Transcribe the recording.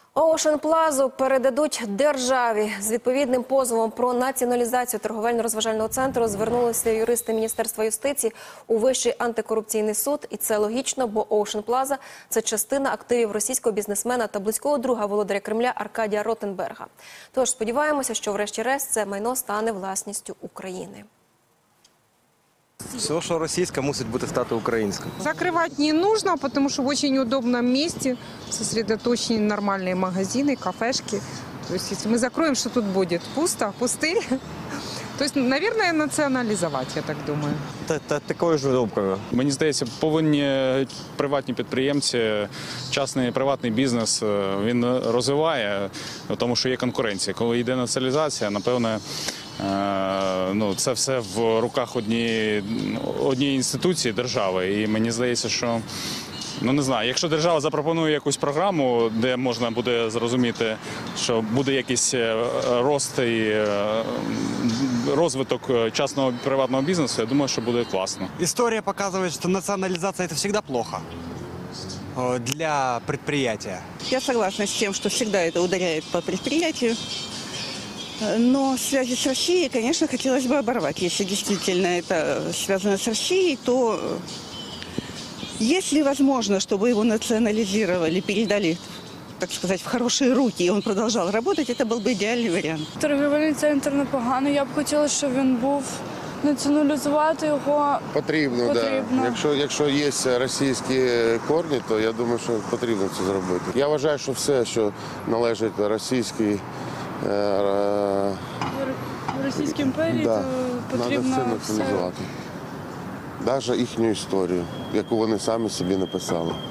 Ocean Plaza передадуть державі. З відповідним позовом про націоналізацію торговельно-розважального центру звернулися юристи Міністерства юстиції у Вищий антикорупційний суд. І це логічно, бо Ocean Plaza – це частина активів російського бізнесмена та близького друга володаря Кремля Аркадія Ротенберга. Тож сподіваємося, що врешті-решт це майно стане власністю України. Все, що російське, мусить бути стати українським. Закрывать не нужно, потому что в очень удобном месте сосредоточены нормальные магазины, кафешки. То есть, если мы закроем, что тут будет? Пусто, пустырь. То есть, наверное, национализовать, я так думаю. Такою ж думкою. Мені здається, повинні приватні підприємці, частний приватний бізнес, він розвиває, тому що є конкуренція. Коли йде націоналізація, напевне, це все в руках однієї інституції держави. І мені здається, що, не знаю, якщо держава запропонує якусь програму, де можна буде зрозуміти, що буде якийсь рост і розвиток частного приватного бізнесу, я думаю, що буде класно. История показывает, что национализация – это всегда плохо для предприятия. Я согласна с тем, что всегда это ударяет по предприятию. Но связи с Россией, конечно, хотелось бы оборвать. Если действительно это связано с Россией, то если возможно, чтобы его национализировали, передали, так сказать, в хорошие руки, и он продолжал работать, это был бы идеальный вариант. Торговельний центр непоганий. Я б хотіла, щоб він був. Націоналізувати його потрібно. Да. Якщо є російські корні, то я думаю, що потрібно це зробити. Я вважаю, що все, що належить російській імперії, да, то потрібно треба все націоналізувати. Навіть їхню історію, яку вони самі собі написали.